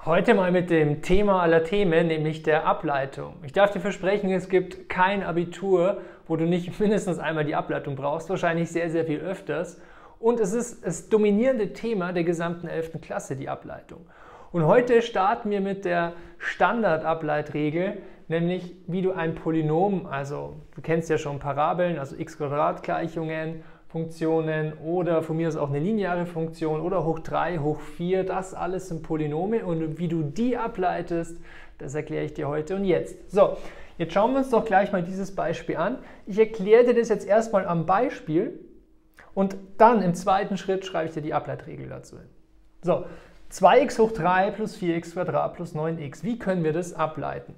Heute mal mit dem Thema aller Themen, nämlich der Ableitung. Ich darf dir versprechen, es gibt kein Abitur, wo du nicht mindestens einmal die Ableitung brauchst, wahrscheinlich sehr, sehr viel öfters. Und es ist das dominierende Thema der gesamten 11. Klasse, die Ableitung. Und heute starten wir mit der Standardableitregel, nämlich wie du ein Polynom, also du kennst ja schon Parabeln, also x-Quadrat-Gleichungen, Funktionen oder von mir aus auch eine lineare Funktion oder hoch 3, hoch 4, das alles sind Polynome und wie du die ableitest, das erkläre ich dir heute und jetzt. So, jetzt schauen wir uns doch gleich mal dieses Beispiel an. Ich erkläre dir das jetzt erstmal am Beispiel und dann im zweiten Schritt schreibe ich dir die Ableitregel dazu hin. So, 2x hoch 3 plus 4x² plus 9x, wie können wir das ableiten?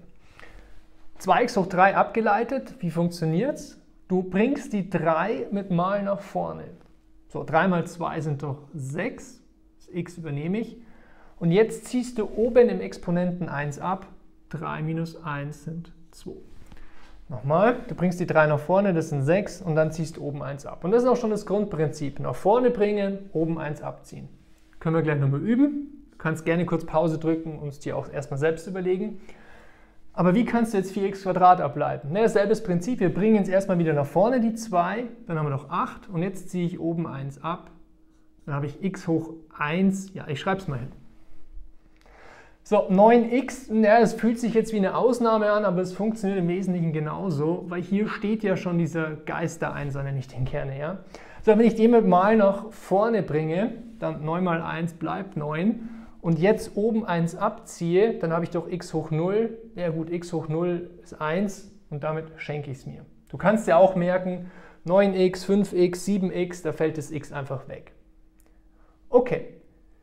2x hoch 3 abgeleitet, wie funktioniert es? Du bringst die 3 mit mal nach vorne. So, 3 mal 2 sind doch 6. Das x übernehme ich. Und jetzt ziehst du oben im Exponenten 1 ab. 3 minus 1 sind 2. Nochmal, du bringst die 3 nach vorne, das sind 6. Und dann ziehst du oben 1 ab. Und das ist auch schon das Grundprinzip. Nach vorne bringen, oben 1 abziehen. Können wir gleich nochmal üben. Du kannst gerne kurz Pause drücken und es dir auch erstmal selbst überlegen. Aber wie kannst du jetzt 4x² ableiten? Ne, dasselbe Prinzip, wir bringen jetzt erstmal wieder nach vorne die 2, dann haben wir noch 8 und jetzt ziehe ich oben 1 ab. Dann habe ich x hoch 1, ja, ich schreibe es mal hin. So, 9x, ja, das fühlt sich jetzt wie eine Ausnahme an, aber es funktioniert im Wesentlichen genauso, weil hier steht ja schon dieser Geistereinser, nenne ich den gerne, ja. So, wenn ich den mit mal nach vorne bringe, dann 9 mal 1 bleibt 9. Und jetzt oben 1 abziehe, dann habe ich doch x hoch 0. Ja gut, x hoch 0 ist 1 und damit schenke ich es mir. Du kannst ja auch merken, 9x, 5x, 7x, da fällt das x einfach weg. Okay,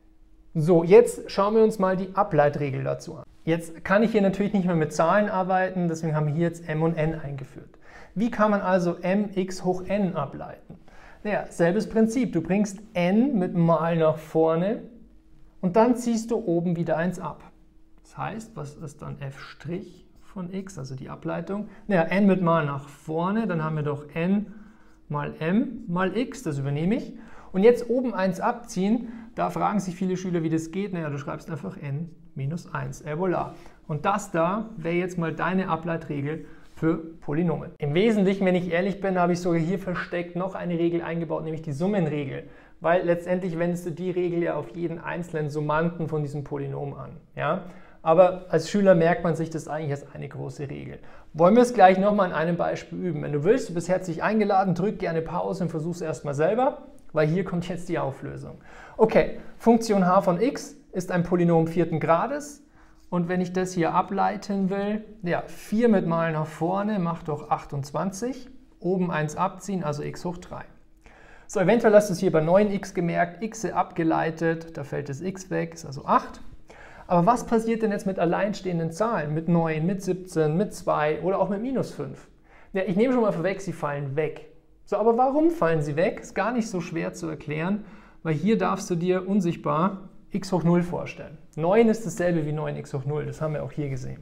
so jetzt schauen wir uns mal die Ableitregel dazu an. Jetzt kann ich hier natürlich nicht mehr mit Zahlen arbeiten, deswegen haben wir hier jetzt m und n eingeführt. Wie kann man also mx hoch n ableiten? Naja, selbes Prinzip, du bringst n mit mal nach vorne, und dann ziehst du oben wieder 1 ab. Das heißt, was ist dann f' von x, also die Ableitung? Naja, n mit mal nach vorne, dann haben wir doch n mal m mal x, das übernehme ich. Und jetzt oben 1 abziehen, da fragen sich viele Schüler, wie das geht. Naja, du schreibst einfach n minus 1, voilà. Und das da wäre jetzt mal deine Ableitregel für Polynome. Im Wesentlichen, wenn ich ehrlich bin, habe ich sogar hier versteckt noch eine Regel eingebaut, nämlich die Summenregel. Weil letztendlich wendest du die Regel ja auf jeden einzelnen Summanden von diesem Polynom an. Ja? Aber als Schüler merkt man sich das eigentlich als eine große Regel. Wollen wir es gleich nochmal an einem Beispiel üben. Wenn du willst, du bist herzlich eingeladen, drück gerne Pause und versuch es erstmal selber, weil hier kommt jetzt die Auflösung. Okay, Funktion h von x ist ein Polynom 4. Grades. Und wenn ich das hier ableiten will, ja, 4 mit mal nach vorne macht doch 28. Oben 1 abziehen, also x hoch 3. So, eventuell hast du es hier bei 9x gemerkt, x abgeleitet, da fällt das x weg, ist also 8. Aber was passiert denn jetzt mit alleinstehenden Zahlen? Mit 9, mit 17, mit 2 oder auch mit minus 5? Ja, ich nehme schon mal vorweg, sie fallen weg. So, aber warum fallen sie weg? Ist gar nicht so schwer zu erklären, weil hier darfst du dir unsichtbar x hoch 0 vorstellen. 9 ist dasselbe wie 9x hoch 0, das haben wir auch hier gesehen.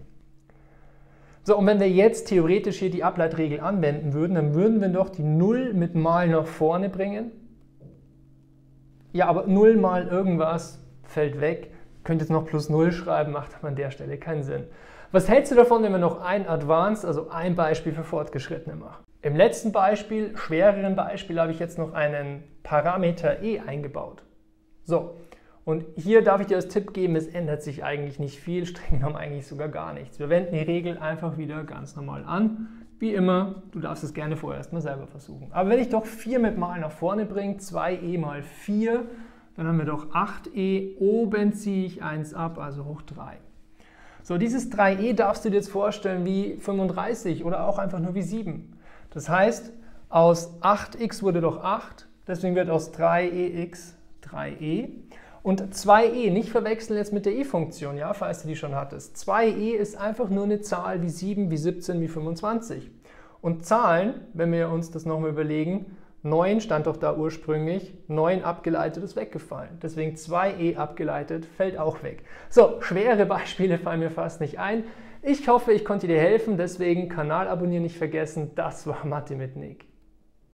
So, und wenn wir jetzt theoretisch hier die Ableitregel anwenden würden, dann würden wir doch die 0 mit mal nach vorne bringen. Ja, aber 0 mal irgendwas fällt weg. Ihr könnt jetzt noch plus 0 schreiben, macht aber an der Stelle keinen Sinn. Was hältst du davon, wenn wir noch ein Advanced, also ein Beispiel für Fortgeschrittene machen? Im letzten Beispiel, schwereren Beispiel, habe ich jetzt noch einen Parameter e eingebaut. So. Und hier darf ich dir als Tipp geben, es ändert sich eigentlich nicht viel, streng genommen eigentlich sogar gar nichts. Wir wenden die Regel einfach wieder ganz normal an. Wie immer, du darfst es gerne vorher erstmal selber versuchen. Aber wenn ich doch 4 mit mal nach vorne bringe, 2e mal 4, dann haben wir doch 8e, oben ziehe ich 1 ab, also hoch 3. So, dieses 3e darfst du dir jetzt vorstellen wie 35 oder auch einfach nur wie 7. Das heißt, aus 8x wurde doch 8, deswegen wird aus 3ex 3e. Und 2e, nicht verwechseln jetzt mit der e-Funktion, ja, falls du die schon hattest. 2e ist einfach nur eine Zahl wie 7, wie 17, wie 25. Und Zahlen, wenn wir uns das nochmal überlegen, 9 stand doch da ursprünglich, 9 abgeleitet ist weggefallen. Deswegen 2e abgeleitet fällt auch weg. So, schwere Beispiele fallen mir fast nicht ein. Ich hoffe, ich konnte dir helfen, deswegen Kanal abonnieren nicht vergessen. Das war Mathe mit Nick.